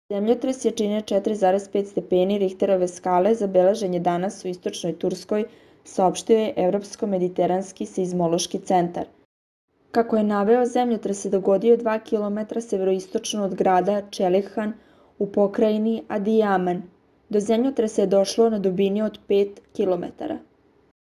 Zemljotres jačine 4,5 stepeni Richterove skale zabeležen je danas u istočnoj Turskoj, saopštio je Evropsko-mediteranski seizmološki centar. Kako je naveo, zemljotres se dogodio 2 km severoistočno od grada Čelihan u pokrajini Adijaman. Do zemljotresa je došlo na dubini od 5 km.